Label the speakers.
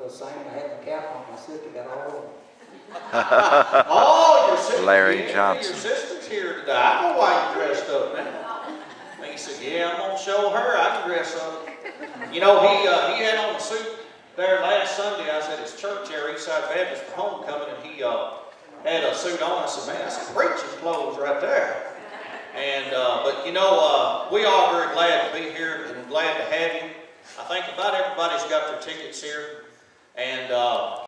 Speaker 1: the same. I had my cap on. My sister got all of them.
Speaker 2: Oh, your sister.
Speaker 3: Larry
Speaker 2: Yeah,
Speaker 3: Johnson.
Speaker 2: your sister's here today. I know why you dressed up now. And he said, yeah, I'm going to show her I can dress up. You know, he had on a suit there last Sunday. I was at his church there, Eastside Baptist for homecoming, and he had a suit on. I said, man, that's some preaching clothes right there. And, but you know, we are very glad to be here and glad to have you. I think about everybody's got their tickets here. And